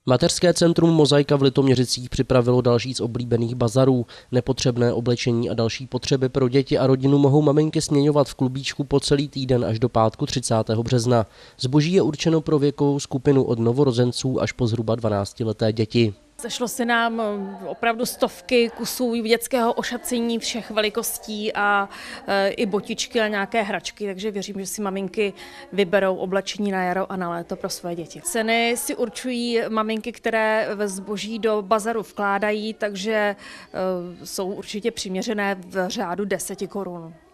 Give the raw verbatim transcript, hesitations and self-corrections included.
Mateřské centrum Mozaika v Litoměřicích připravilo další z oblíbených bazarů. Nepotřebné oblečení a další potřeby pro děti a rodinu mohou maminky směňovat v klubíčku po celý týden až do pátku třicátého března. Zboží je určeno pro věkovou skupinu od novorozenců až po zhruba dvanáctileté děti. Sešlo se nám opravdu stovky kusů dětského ošacení všech velikostí a e, i botičky a nějaké hračky, takže věřím, že si maminky vyberou oblečení na jaro a na léto pro své děti. Ceny si určují maminky, které ve zboží do bazaru vkládají, takže e, jsou určitě přiměřené v řádu deseti korun.